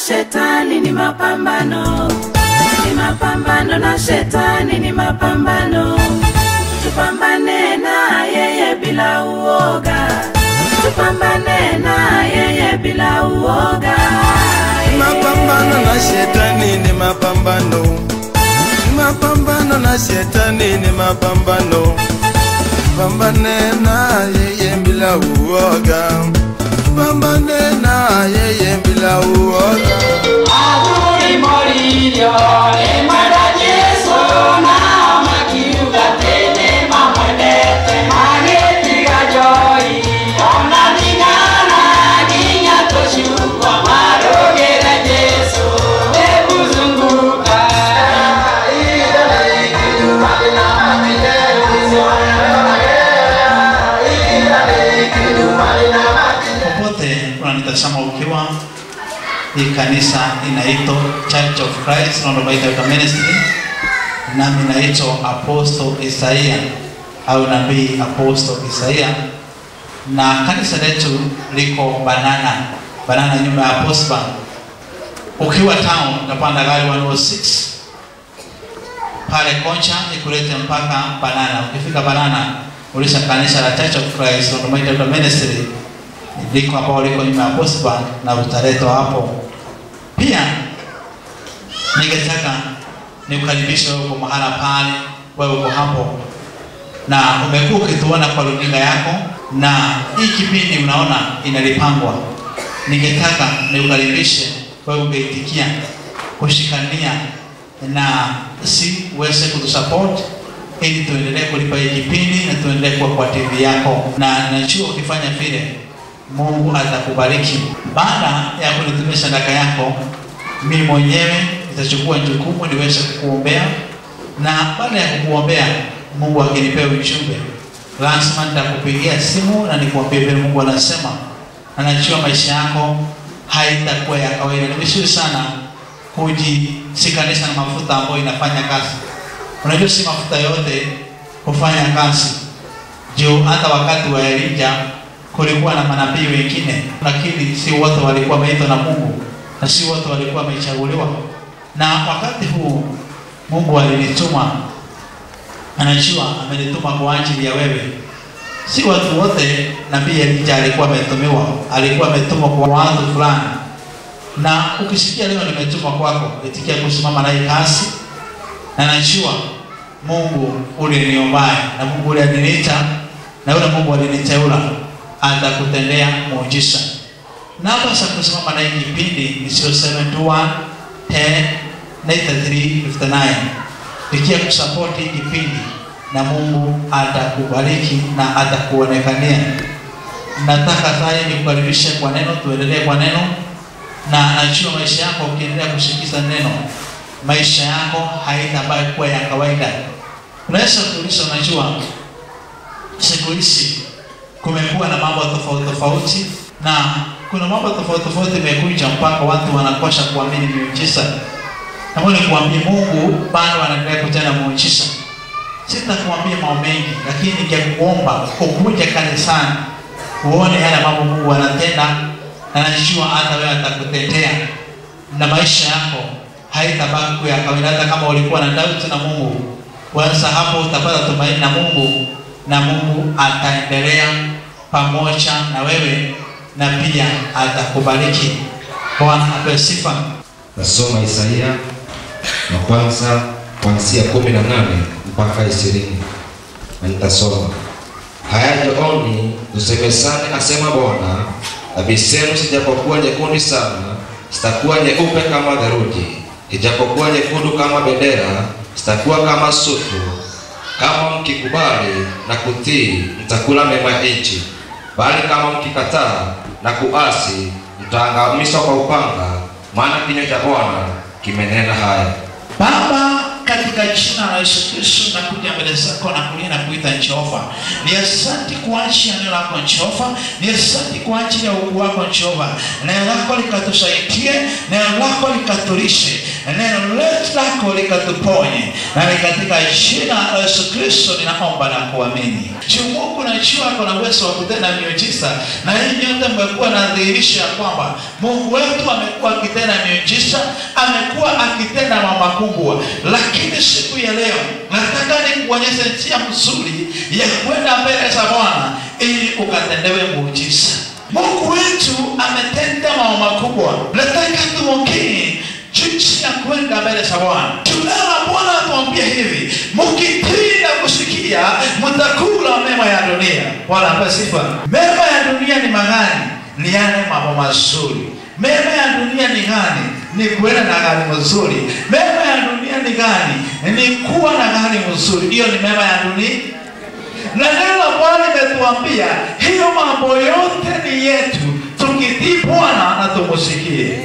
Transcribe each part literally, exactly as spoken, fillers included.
shetani ni mapambano, ni mapambano na shetani ni mapambano. Tupambane na yeye bila uoga, tupambane na yeye bila uoga. Mapambano na shetani ni mapambano, mapambano na shetani ni mapambano. Pambane na yeye bila uoga, pambane na yeye bila uoga. Adui morillo, emara Yesu na makiuga tene mamwendete magetiga joi. Ona ningana ginya toshukwa marogera Yesu ebuzunguka. Ida ikidu wala mamide unanitazama ukiwa hii kanisa inaitwa Church of Christ Nondobaita Ministry, nami naitwa Apostle Isaiah au nabii Apostle Isaiah, na kanisa letu liko Banana Banana nyuma ya Post Bank. Ukiwa town utapanda gari one oh six pale Koncha ikulete mpaka Banana. Ukifika Banana ulisha kanisa la Church of Christ Nondobaita Ministry liko hapo, liko nyuma ya Post Bank na utaletwa hapo. Pia ningetaka nikukaribishe wewe kwa mahala pale, wewe uko hapo na umekuwa ukituona kwa runinga yako na hii kipindi unaona inalipangwa. Ningetaka nikukaribishe wewe ungeitikia kushikania na si uweze kutusupport ili tuendelee kulipa hii kipindi na tuendelee kuwa kwa T V yako, na najua ukifanya vile Mungu atakubariki. Baada ya kunitumia sadaka yako, mimi mwenyewe nitachukua jukumu niweze kukuombea, na baada ya kukuombea Mungu akinipea ujumbe lazima nitakupigia simu na nikuambie vile Mungu anasema. Anajua maisha yako haitakuwa ya kawaida. Ni vizuri sana kujisikanisha na mafuta ambayo inafanya kazi. Unajua si mafuta yote hufanya kazi. Juu hata wakati wa Elijah kulikuwa na manabii wengine, lakini si wote walikuwa wameitwa na Mungu na si wote walikuwa wamechaguliwa. Na wakati huu Mungu alinituma, anajua amenituma kwa ajili ya wewe. Si watu wote nabii Elijah alikuwa ametumiwa, alikuwa ametumwa kwa watu fulani. Na ukisikia leo nimetuma kwako, itikia kusimama na hii kazi, na najua Mungu uliniomba na Mungu aliniita na yule Mungu aliniteua atakutendea muujiza. Namba za kusimama na hii kipindi ni zero seven two one ten ninety-three fifty-nine. Nikia kusupport hii kipindi na Mungu atakubariki na atakuonekania. Nataka sasa nikukaribishe kwa neno, tuendelee kwa neno, na najua maisha yako ukiendelea kushikiza neno, maisha yako haitabaki kuwa ya kawaida. Unaweza kuuliza, unajua siku hizi kumekuwa na mambo tofauti tofauti, na kuna mambo tofauti tofauti imekuja mpaka watu wanakosa kuamini miujiza. Na mbona kuambia Mungu bado anaendelea kutenda muujiza. Sitakuambia mambo mengi, lakini ningekuomba ukuje kanisani uone yale mambo Mungu anatenda, na najua hata wewe atakutetea na maisha yako haitabaki kuwa ya kawaida. Hata kama ulikuwa na doubt na Mungu, kwanza hapo utapata tumaini na Mungu, na Mungu ataendelea pamoja na wewe na pia atakubariki. Bwana apewe sifa. Nasoma Isaiah na kwanza kuanzia kumi na nane mpaka ishirini. Na nitasoma. Hayajaoni tusemesane, asema Bwana, dhambi zenu sijapokuwa nyekundu sana, sitakuwa nyeupe kama theluji. Ijapokuwa nyekundu kama bendera, sitakuwa kama sufu. Kama mkikubali na kutii, mtakula mema ya nchi. Bali kama mkikataa na kuasi, mtaangamizwa kwa upanga, maana kinywa cha Bwana kimenena haya. Baba, katika jina la Yesu Kristo nakuja mbele zako na kulia na kuita Jehova. Ni asante kwa ajili ya neno lako Jehova. Ni asante kwa ajili ya ukuu wako Jehova. Neno lako likatusaidie, neno lako likatulishe. neno lako likatuponye, na ni katika jina la Yesu Kristo ninaomba na kuamini. Mungu najua kuna uwezo wa kutenda miujiza, na hii yote mmekuwa nadhihirisha kwamba Mungu wetu amekuwa akitenda miujiza, amekuwa akitenda mambo makubwa. Lakini siku ya leo nataka nikuonyeshe njia nzuri ya kwenda mbele za Bwana ili ukatendewe muujiza. Mungu wetu ametenda mambo makubwa. Nataka tuongee jinsi ya kwenda mbele za Bwana. Tunaona Bwana atuambia hivi, mkitii na kusikia mtakula mema ya dunia. Bwana ape sifa. Mema ya dunia ni magani? Ni yale mambo mazuri. Mema ya dunia ni gani? Ni kwenda na gari mzuri. Mema ya dunia ni gani? Ni kuwa na gari mzuri. Hiyo ni mema ya dunia. Na neno la Bwana limetuambia hiyo mambo yote ni yetu tukitii Bwana na tumusikie.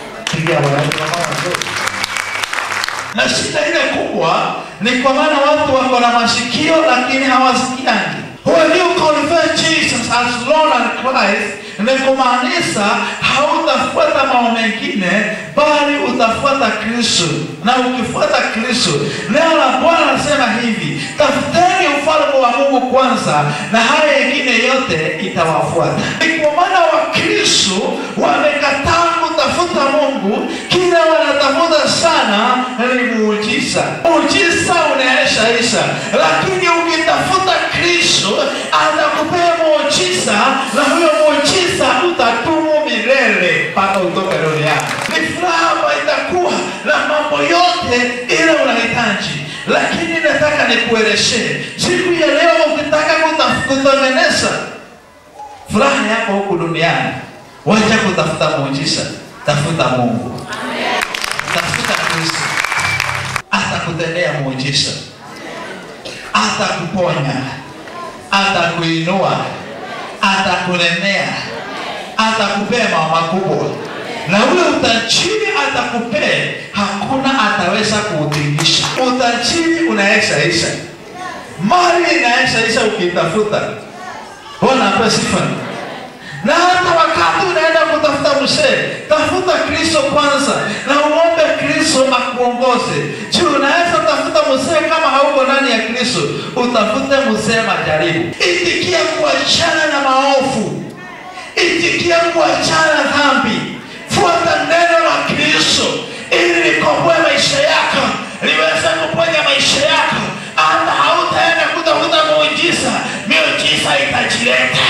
Na shida ile kubwa ni kwa maana watu wako na masikio lakini hawasikiangi. When you confess Jesus as Lord and Christ, ni kumaanisha hautafuata mambo mengine bali utafuata Kristo. Na ukifuata Kristo, neno la Bwana nasema hivi, tafuteni ufalme wa Mungu kwanza na haya mengine yote itawafuata. Ni kwa maana wa Kristo wamekataa kutafuta Mungu, kila wanatafuta sana ni muujiza. Muujiza unaisha isha, lakini ukitafuta Kristo atakupea muujiza, na huyo muujiza utadumu milele mpaka utoke duniani. Ni furaha itakuwa na mambo yote ile unahitaji. Lakini nataka nikuelezee siku ya leo, ukitaka kutengeneza furaha yako huku duniani, wacha kutafuta muujiza, tafuta Mungu. Amen. Tafuta Kristo, atakutendea muujiza, atakuponya, atakuinua, atakunenea, atakupea mambo makubwa. Na ule utajiri atakupea hakuna ataweza kuutingisha. Utajiri unaisha isha, mali inaisha isha ukitafuta. Bwana ape sifa. Na hata wakati unaenda kutafuta mzee, tafuta Kristo kwanza na uombe Kristo akuongoze. Juu unaweza tafuta mzee kama hauko ndani ya Kristo, utafute mzee majaribu. Itikia kuachana na maovu, itikia kuachana na dhambi. Fuata neno la Kristo ili likomboe maisha yako, liweze kuponya maisha yako. Hata hautaenda kutafuta muujiza, miujiza itajileta.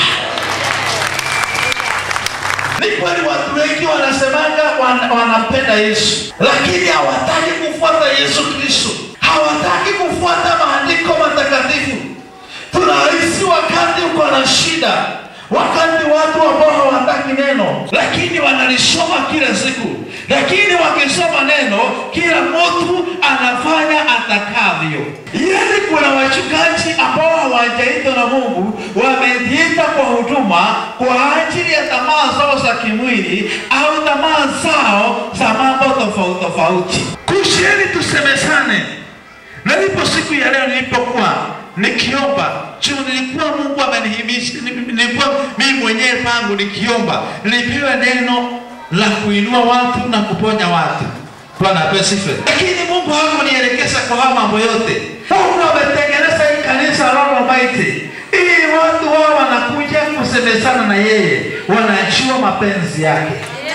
Ni kweli watu wengi wanasemanga wan, wanapenda Yesu, lakini hawataki kufuata Yesu Kristo. Hawataki kufuata maandiko matakatifu. Tunahisi wakati uko na shida, wakati watu ambao hawataki neno, lakini wanalisoma kila siku. Lakini wakisoma neno, kila mtu anafanya atakavyo. Yaani kuna wachungaji ambao hawajaitwa na Mungu, wamejiita kwa huduma kwa ajili ya tamaa zao za kimwili au tamaa zao za mambo tofauti tofauti. Kusheni tusemesane. Na nipo siku ya leo nilipokuwa nikiomba, juu nilikuwa Mungu amenihimisha, nilikuwa mimi mwenyewe pangu nikiomba, nilipewa neno la kuinua watu na kuponya watu. Bwana ape sifa. Lakini Mungu hakunielekeza kwa mambo yote. Mungu ametengeneza hii kanisa la Almighty ili watu wao wanakuja kusemezana na yeye, wanajua mapenzi yake.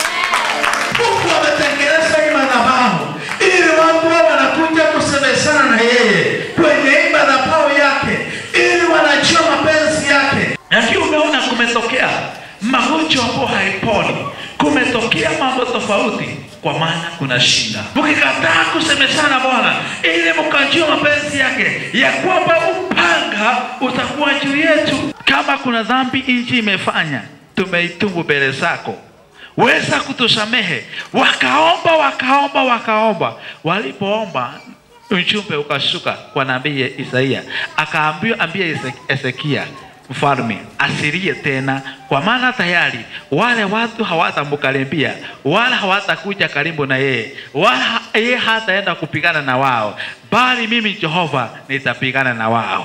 Mungu ametengeneza hii madhabahu ili watu wao wanakuja kusemezana na yeye kwenye hii madhabahu yake, ili wanajua mapenzi yake. Lakini umeona kumetokea magonjwa ambayo haiponi, kumetokea mambo tofauti, kwa maana kuna shida. Mkikataa kusemezana Bwana ili mkajua mapenzi yake, ya kwamba upanga utakuwa juu yetu. Kama kuna dhambi nchi imefanya, tumeitubu mbele zako, weza kutusamehe. Wakaomba wakaomba wakaomba, walipoomba ujumbe ukashuka kwa nabii Isaia, akaambiwa ambia Ezekia mfalme asirie tena, kwa maana tayari wale watu hawatamkaribia, wala hawatakuja karibu na yeye, wala yeye hataenda kupigana na wao, bali mimi Jehova nitapigana na wao.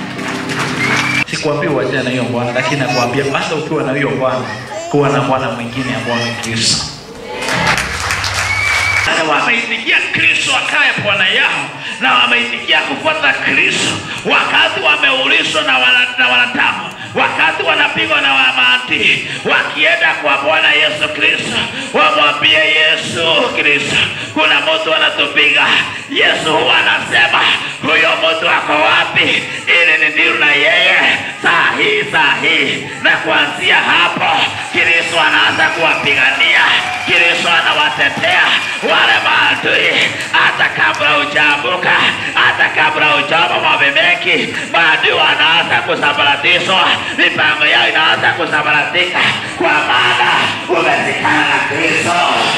Sikuambia wajana na hiyo Bwana, lakini nakwambia hata ukiwa na hiyo Bwana, kuwa na Bwana mwingine ambao ni Kristo. wale wameitikia Kristo akae Bwana yao na wameitikia kufuata Kristo, wakati wameulizwa na wanadamu, wakati wanapigwa na wamaadui, wakienda kwa Bwana Yesu Kristo wamwambie Yesu Kristo, kuna mtu anatupiga. Yesu huwa anasema, huyo mtu ako wapi ili ndio na yeye sahi sahi. Na kuanzia hapo Kristo anaanza kuwapigania, Kristo anawatetea wale maadui. Hata kabla hujaamka, hata kabla hujama mabemeki, maadui wanaanza kusambaratishwa, mipango yao inaanza kusambaratika, kwa maana umezikana na Kristo.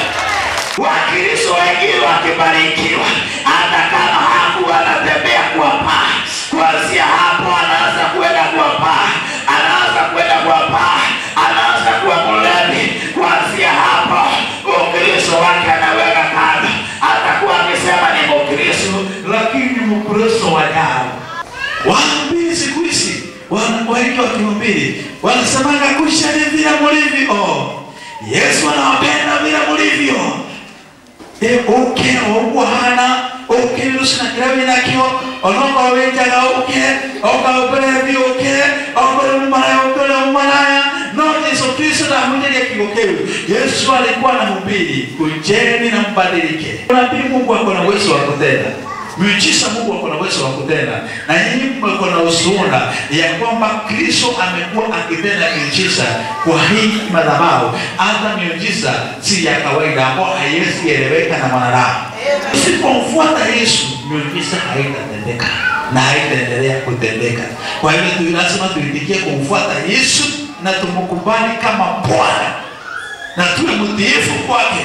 Wakristo wengine wakibarikiwa, hata kama hakuwa anatembea kwa paa, kuanzia hapo anaanza kwenda kwa paa, anaanza kwenda kwa paa, anaanza kuwa mlevi. Kuanzia hapo Ukristo wake anaweka kando, atakuwa akisema ni Mkristo, lakini ni Mkristo wa jana. Wahubiri siku hizi, wengi wakihubiri wanasemanga kushani vile mlivyo. Yesu anawapenda vile mlivyo. E uke okuhana uke lusina kirabi nakyo ononga wenjaga uke oka ubrevi uke oka umaya uke umaya no Yesu Kristo na mwenye kiokewe. Yesu alikuwa anahubiri kujeni na mbadilike. Kuna pili Mungu ako na uwezo wa kutenda. Miujiza Mungu ako na uwezo wa kutenda. Na nyinyi mko na ushuhuda ya kwamba Kristo amekuwa akitenda miujiza kwa hii madhabahu. Hata miujiza si ya kawaida ambayo haiwezi eleweka na mwanadamu. Usipomfuata Yesu, miujiza haitatendeka na haitaendelea kutendeka. Kwa hivyo tu lazima tuitikie kumfuata Yesu na tumkubali kama Bwana na tuwe mtiifu kwake,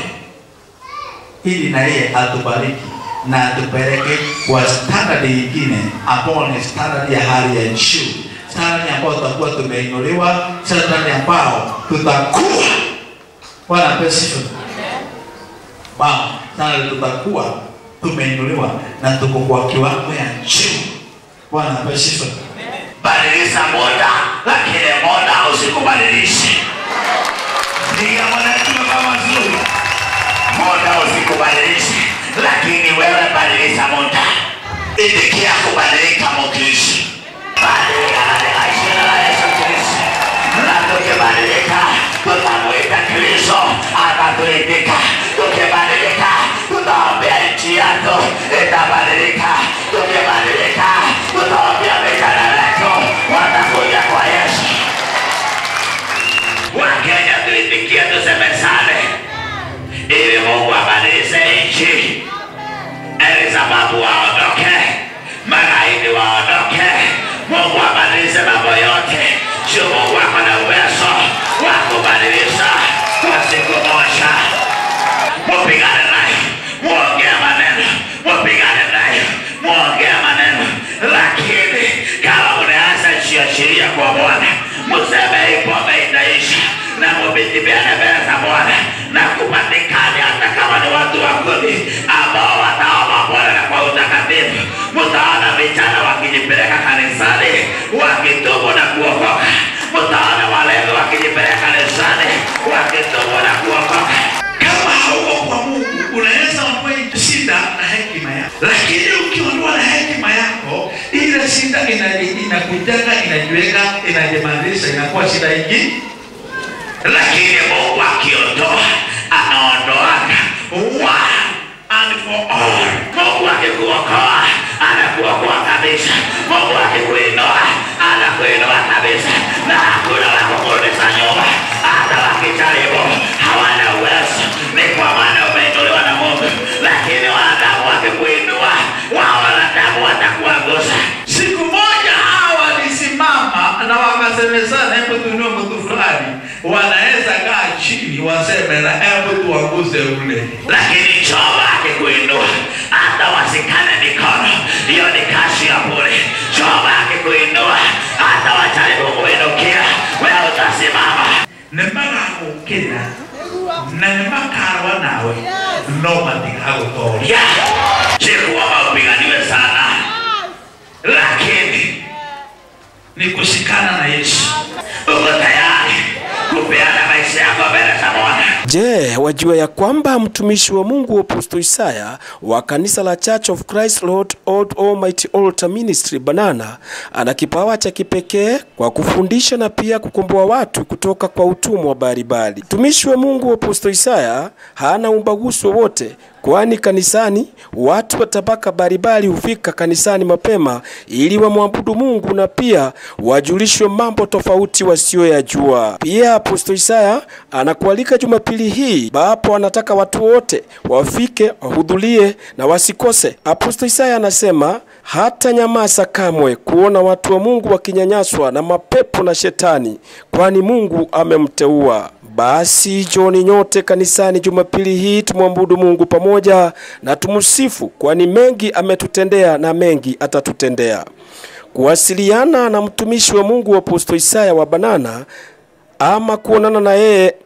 ili na yeye atubariki na tupeleke kwa standard nyingine ambayo ni standard ya hali ya juu, standard ambayo tutakuwa tumeinuliwa, standard ambayo tutakuwa Bwana pesifu. Baba, standard tutakuwa tumeinuliwa na tuko kwa kiwango ya juu. Bwana pesifu. Badilisha moda, lakini moda usikubadilishe. Ndiyo mwanadamu kama zuri. Moda usikubadilishe, lakini wewe badilisha moda. Ilikia kubadilika Mkristo. Badilika katika jina la Yesu Kristo. Na tukibadilika, tutamuita Kristo atatuitika. Tukibadilika, tutaombea nchi yako itabadilika. Tukibadilika, tutaombea vijana wetu watakuja kwa Yesu. Wakenya tuitikie, tusemezane ili Mungu abadilishe nchi. Elizabeth waondoke, magaidi waondoke, Mungu abadilishe mambo yote. Mungu ako na uwezo wa kubadilisha kwa siku moja. Mupigane naye, muongea maneno, mupigane naye, muongea maneno. Lakini kama mnaanza kuashiria kwa Bwana, mseme ipo itaisha na mubitibiane mbele za Bwana na kupatikane, hata kama ni watu wa kumi ambao wataomba Bwana na kwa utakatifu. Mtaona vijana wakijipeleka kanisani wakitubu na kuokoka. Mtaona walevi wakijipeleka kanisani wakitubu na kuokoka. Kama hauko kwa Mungu, unaweza kuwa shida na hekima yako, lakini ukiondoa na hekima yako, ile shida inakujaga, inajiweka, inajimaliza, inakuwa shida nyingi. Lakini Mungu akiondoa, anaondoaka one and for all. Mungu akikuokoa, anakuokoa kabisa. Mungu akikuinua, anakuinua kabisa. Na hakuna wa kukurudisha nyuma. Hata wakijaribu hawana uwezo, ni kwa maana umeinuliwa na Mungu. Lakini wanadamu wakikuinua, wao wanadamu watakuangusha. Siku moja hawa walisimama na wakasemezana, hebu tuinue mtu fulani. Wanaweza kaa chini waseme na hebu tuanguze ule. Lakini Jehova akikuinua, hata wasikane mikono, hiyo ni kazi ya bure. Jehova akikuinua, hata wajaribu kuinukia, wewe utasimama. Nembaga kukina na nembakarwa nawe no matikagutoria. Sikuomba upiganiwe sana, lakini ni kushikana na Yesu. Uko tayari kupeana maisha maisha yako mbele za Bwana. Je, wajua ya kwamba mtumishi wa Mungu Apostle Isaya wa kanisa la Church of Christ Lord Old Almighty Altar Ministry Banana ana kipawa cha kipekee kwa kufundisha na pia kukomboa watu kutoka kwa utumwa wa baribari. Mtumishi wa Mungu Apostle Isaya hana ubaguzi wowote, kwani kanisani watu wa tabaka baribari hufika kanisani mapema ili wamwabudu Mungu na pia wajulishwe mambo tofauti wasioyajua. Pia Apostle Isaya anakualika Jumapili hii ambapo anataka watu wote wafike, wahudhurie na wasikose. Apostle Isaya anasema hata nyamaza kamwe kuona watu wa Mungu wakinyanyaswa na mapepo na shetani, kwani Mungu amemteua. Basi joni nyote kanisani Jumapili hii tumwabudu Mungu pamoja na tumusifu, kwani mengi ametutendea na mengi atatutendea. Kuwasiliana na mtumishi wa Mungu Apostle Isaya wa Banana ama kuonana na yeye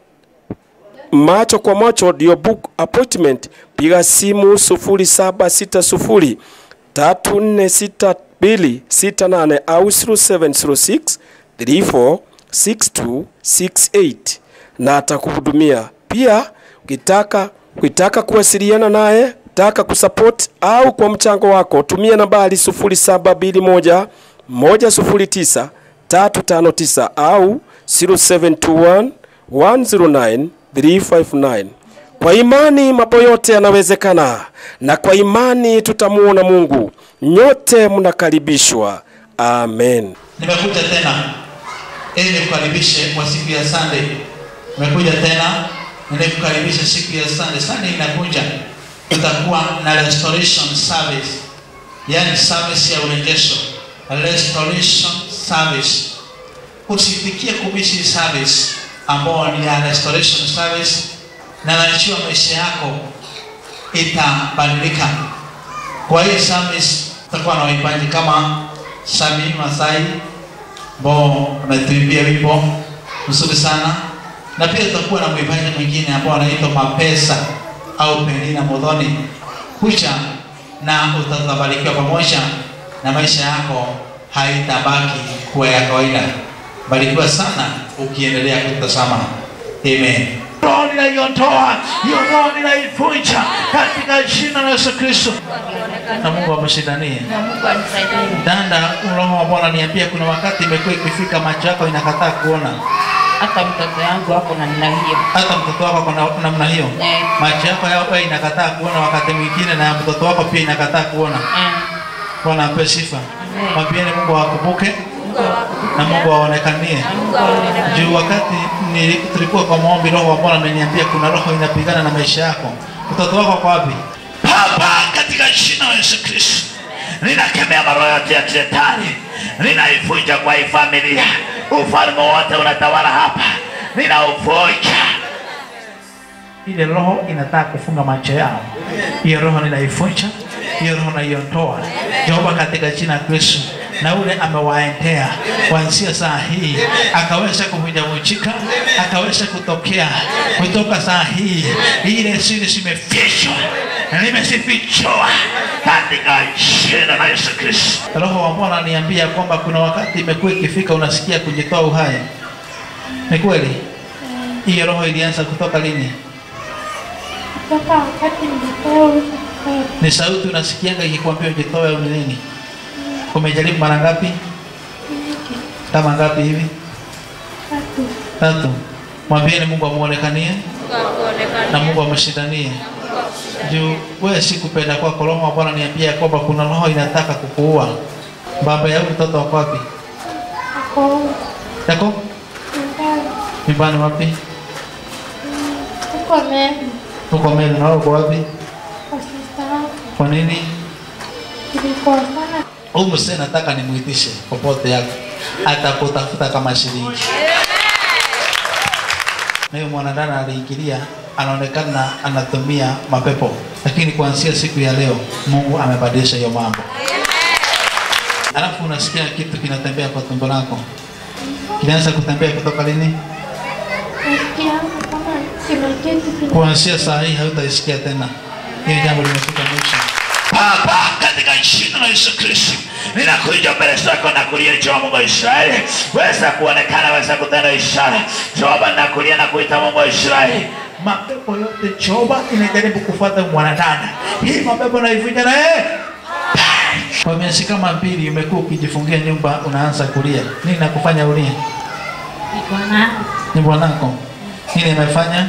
macho kwa macho, ndio book appointment, piga simu sufuri saba sita sufuri tatu nne sita mbili sita nane au zero seven zero six three four six two six eight na atakuhudumia. Pia ukitaka ukitaka kuwasiliana naye, taka kusupport au kwa mchango wako, tumia nambari sufuri saba mbili moja moja sufuri tisa tatu tano tisa au zero seven two one one zero nine three five nine. Kwa imani mambo yote yanawezekana, na kwa imani tutamuona Mungu. Nyote mnakaribishwa. Amen. Nimekuja tena ili kukaribishe kwa siku ya Sunday. Nimekuja tena ili kukaribisha siku ya Sunday. Sunday inakuja, tutakuwa na restoration service, yani service ya urejesho, restoration service. Usifikie kubishi service ambao ni ya restoration service, na najua maisha yako itabadilika. Kwa hii service tutakuwa na waimbaji kama Sami Masai ambao ametuimbia wimbo mzuri sana, na pia tutakuwa na mwimbaji mwingine ambao anaitwa Mapesa au Penina Modhoni. Kuja na utabarikiwa pamoja, na maisha yako haitabaki kuwa ya kawaida. Barikiwa sana ukiendelea kutazama. Amen. Roho ninaiondoa, hiyo roho ninaivunja katika jina la Yesu Kristo. Na Mungu amshindanie. Na Mungu anisaidie. Dada, roho wa Bwana niambia kuna wakati imekuwa ikifika macho yako inakataa kuona. Hata mtoto yangu hapo na nina hiyo. Hata mtoto wako kuna namna hiyo. Eh. Macho yako yao inakataa kuona wakati mwingine, na mtoto wako pia inakataa kuona. Eh. Bwana ape sifa. Mwambie Mungu akukumbuke na Mungu aonekanie. Juu wakati ni tulikuwa kwa maombi, roho wa Bwana ameniambia kuna roho inapigana na maisha yako. Mtoto wako kwa wapi? Baba, katika jina la Yesu Kristo, ninakemea maroho yote ya shetani, ninaivunja kwa hii familia. Ufalme wote unatawala hapa, ninauvunja. Ile roho inataka kufunga macho yao, hiyo roho ninaivunja, hiyo roho naiondoa. Jehova, katika jina la Kristo, na ule amewaendea kuanzia saa hii akaweza kuvunjavunjika, akaweza kutokea kutoka saa hii. Ile siri zimefichwa, nimesifichwa katika jina la Yesu Kristo. Roho wa Bwana ananiambia kwamba kuna wakati imekuwa ikifika unasikia kujitoa uhai. Ni kweli? Hiyo roho ilianza kutoka lini? Kutoka wakati nilitoa uhai. Ni sauti unasikianga ikikwambia ujitoe au nini? Umejaribu mara ngapi? Kama ngapi hivi? Tatu. Tatu. Mwambieni Mungu amuonekanie na Mungu amshindanie. Juu wewe si kupenda kwa roho wa Bwana niambia kwamba kuna roho inataka kukuua. Baba yako mtoto wako wapi? Ako. Yako? Nyumbani wapi? Uko Meru. Uko Meru, na uko wapi? Kwa sista wako. Kwa nini? Tulikuwa sana. Huyu msee nataka nimuitishe popote yako, atakutafuta kama shilingi. Na huyo mwanadada aliingilia, anaonekana anatumia mapepo, lakini kuanzia siku ya leo Mungu amebadilisha hiyo mambo. Alafu unasikia kitu kinatembea kwa tumbo lako. Kinaanza kutembea kutoka lini? Nasikia kama kimeketi kina. Kuanzia saa hii hautaisikia tena. Hiyo jambo limefika mwisho. Baba, katika jina la Yesu Kristo, ninakuja mbele zako na kulia Jehova Mungu wa Israeli, weza kuonekana, weza kutenda ishara Jehova, na kulia na kuita Mungu wa Israeli. Mapepo yote Jehova inajaribu kufuata mwanadamu, hii mapepo naivunja na yeye. Kwa miezi kama mbili umekuwa ukijifungia nyumba, unaanza kulia. Nini nakufanya ulie? Ni bwanako. Nini amefanya?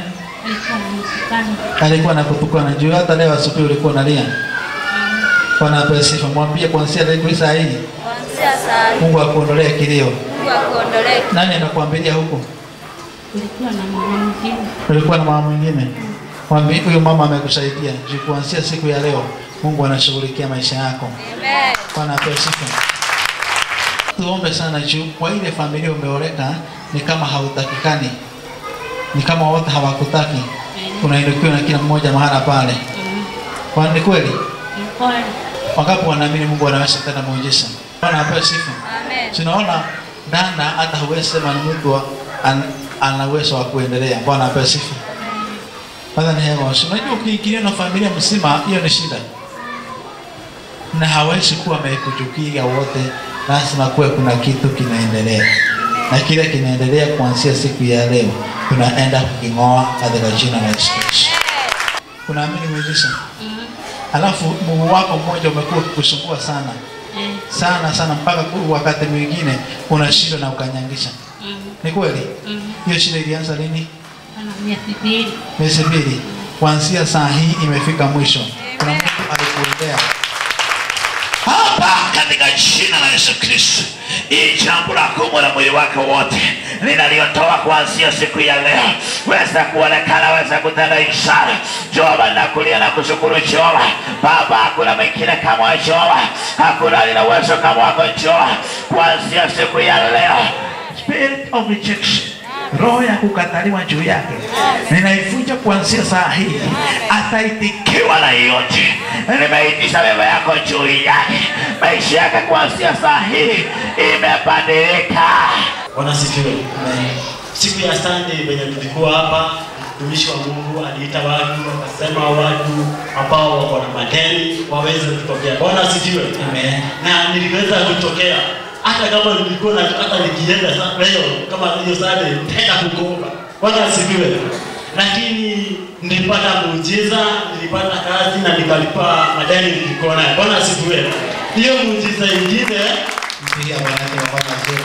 Alikuwa anakutukana. Juu hata leo asubuhi ulikuwa unalia. Bwana apewe sifa. Mwambie kuanzia leo hii saa hii, kuanzia saa hii Mungu akuondolee kilio. Mungu akuondolee. Nani anakuambilia huko? Ulikuwa na mama mwingine. Ulikuwa na mama mwingine. Mwambie huyo mama amekusaidia. Juu kuanzia siku ya leo Mungu anashughulikia maisha yako. Amen. Bwana apewe sifa. Tuombe sana juu kwa ile familia umeoleka, ni kama hautakikani. Ni kama wote hawakutaki. Unainukiwa na kila mmoja mahala pale. Kwa ni kweli? Ni kweli. Wakapo wanaamini Mungu anaweza kutenda muujiza. Bwana apewe sifa. Amen. Tunaona dana hata huwezi sema ni mtu an, ana uwezo wa kuendelea. Bwana apewe sifa. Bwana ni hewa. Unajua ukiingilia na familia mzima, hiyo ni shida. Na hawezi kuwa amekuchukia wote, lazima kuwe kuna kitu kinaendelea. Na kile kinaendelea kuanzia siku ya leo, tunaenda kuking'oa katika jina la Yesu Kristo. Unaamini muujiza? Mm. Alafu Mungu wako mmoja umekuwa ukikusumbua sana. Mm. Sana sana mpaka wakati mwingine una shida na ukanyangisha. Mm. Ni kweli? Mm. Hiyo shida ilianza lini? Ana miezi mbili. Miezi mbili. Kuanzia saa hii imefika mwisho. Kuna mtu alikuombea. Hapa katika jina la Yesu Kristo, hii jambo la kumu na mwili wake wote ninaliotoa kuanzia siku ya leo, weza kuonekana, weza kutenda ishara Jehova, na kulia na kushukuru Jehova. Baba, hakuna mwingine kama wewe Jehova, hakuna lina uwezo kama wako Jehova. Kuanzia siku ya leo, spirit of rejection, roho ya kukataliwa juu yake, ninaifunja kuanzia saa hii. Ataitikiwa na yote. Nimeitisha baba yako juu yake, maisha yake kuanzia saa hii imebadilika. Bwana sifiwe. Siku ya Sunday venye tulikuwa hapa, mtumishi wa Mungu aliita watu, akasema watu ambao wako na madeni waweze kutokea. Bwana sifiwe. Amen. Na niliweza kutokea. Hata kama nilikuwa na hata nikienda leo kama hiyo Sunday tena kukomba. Bwana sifiwe. Lakini nilipata muujiza, nilipata kazi na nikalipa madeni nilikuwa nayo. Bwana sifiwe. Hiyo muujiza nyingine mpigia Bwana kwa Bwana sifiwe.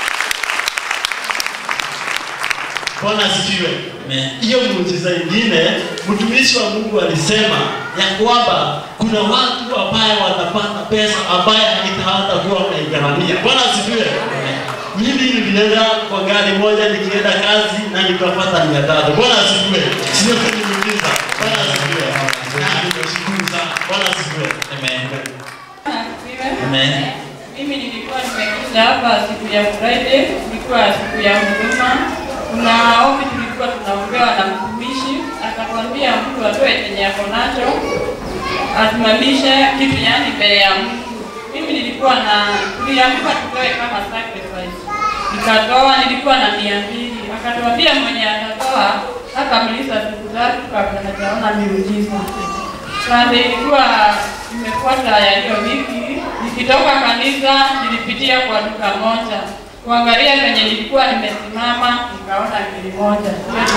Bwana sifiwe. Hiyo muujiza nyingine mtumishi wa Mungu alisema ya kwamba kuna watu ambao wanapata pesa ambayo haitaanza kuwa wanaigharamia. Bwana sifiwe. Mimi nilienda kwa gari moja nikienda kazi na nikapata mia tatu. Bwana sifiwe. Sio kuniuliza. Bwana sifiwe. Na nimeshukuru sana. Bwana sifiwe. Amen. Amen. Mimi nilikuwa nimekuja hapa siku ya Friday, ilikuwa siku ya huduma. Kuna ombi tulikuwa tunaombewa na mtumishi, akatwambia mtu atoe chenye yako nacho, asimamishe kitu yani mbele ya Mungu. Mimi nilikuwa na tuliambiwa tutoe kama sacrifice. Nikatoa, nilikuwa na mia mbili. Akatwambia mwenye atatoa akamaliza siku tatu kabla hajaona miujiza. Sasa ilikuwa imefuata ya hiyo wiki, nikitoka kanisa nilipitia kwa duka moja. Kuangalia kwenye nilikuwa nimesimama, nikaona kili moja.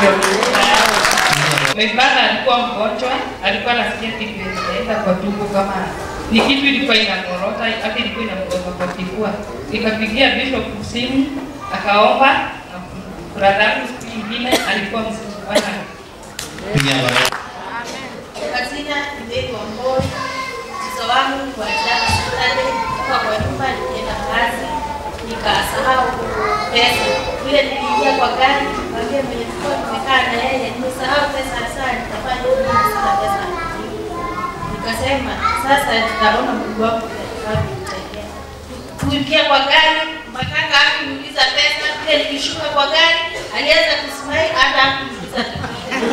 Mbana alikuwa mgonjwa, alikuwa anasikia kitu inaenda kwa tumbo kama ni kitu ilikuwa inakorota, hata ilikuwa inakorota kwa kifua. Nikapigia bishop simu, akaomba, brother siku nyingine alikuwa mgonjwa. Amen. Katika ndio mboi, sasa wangu kwa jana Saturday kwa kwa nyumba nilienda kazi. Nikasahau pesa. Vile niliingia kwa gari, nikamwambia mwenye tulikuwa tumekaa na yeye, nimesahau pesa sana, nitafanya nini sasa pesa? Nikasema sasa tutaona Mungu wako atakusaidia. Tuingia kwa gari, makaka akiniuliza pesa, vile nilishuka kwa gari, alianza kusmile hata akiniuliza tena.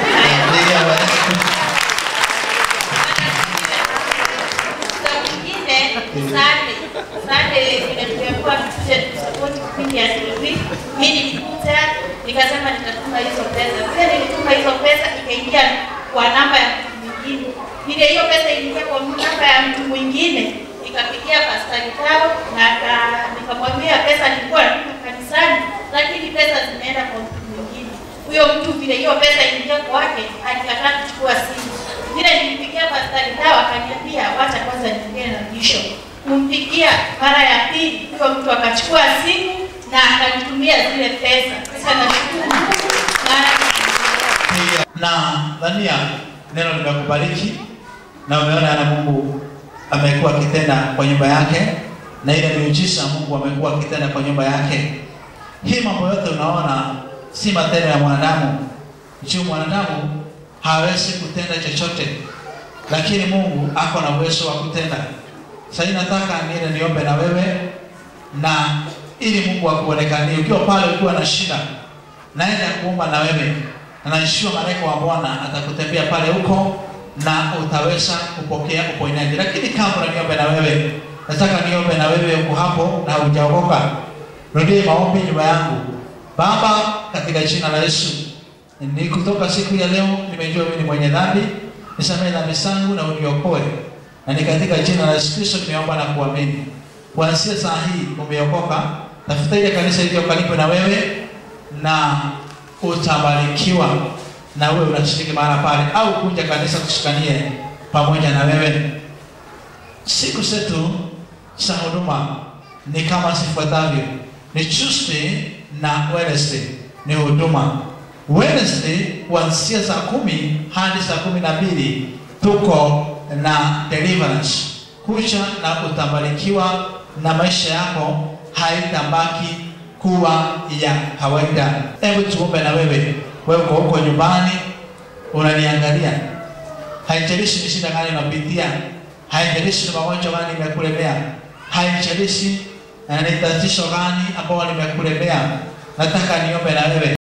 Sande, sande vile tulikuwa tukuje support kipindi ya T V. Mimi nilikuja nikasema nitatuma hizo pesa. Vile nilituma hizo pesa ikaingia kwa namba ya mtu mwingine. Vile hiyo pesa iliingia kwa namba ya mtu mwingine nikapigia pastari Tao na nikamwambia pesa nilikuwa natuma kanisani, lakini pesa zimeenda kwa mtu mwingine. Huyo mtu vile hiyo pesa iliingia kwake, alikataa kuchukua simu. Vile nilipigia pastari Tao akaniambia wacha kwanza niongee na bishop. Kumpigia mara ya pili, huyo mtu akachukua simu na akanitumia zile pesa. Sasa nashukuru Mungu na dhania neno limekubariki na umeona na Mungu amekuwa akitenda kwa nyumba yake, na ile miujiza Mungu amekuwa akitenda kwa nyumba yake. Hii mambo yote unaona si matendo ya mwanadamu. Juu mwanadamu hawezi kutenda chochote, lakini Mungu ako na uwezo wa kutenda. Sasa nataka niende niombe na wewe, na ili Mungu akuonekanie ukiwa pale ukiwa na shida, naenda kuomba na wewe. Na nishua malaika wa Bwana atakutembea pale huko na utaweza kupokea uponyaji. Lakini kabla niombe na wewe, nataka niombe na wewe uko hapo na hujaokoka. Rudie maombi nyuma yangu. Baba, katika jina la Yesu, ni kutoka siku ya leo nimejua mimi ni mwenye dhambi, nisamehe dhambi zangu na uniokoe. Na ni katika jina la Yesu Kristo nimeomba na kuamini. Kuanzia saa hii umeokoka. Tafuta ile kanisa iliyo karibu na wewe na utabarikiwa, na wewe unashiriki mahali pale, au kuja kanisa kushikanie pamoja na wewe. Siku zetu za huduma ni kama zifuatavyo. Ni Tuesday na Wednesday ni huduma. Wednesday kuanzia saa kumi hadi saa kumi na mbili tuko na deliverance. Kuja na utabarikiwa na maisha yako haitabaki kuwa ya kawaida. Hebu tuombe na wewe. Wewe uko huko nyumbani unaniangalia. Haijalishi ni shida gani unapitia, haijalishi ni magonjwa gani imekulemea, haijalishi ni tatizo gani ambalo limekulemea. Nataka niombe na wewe.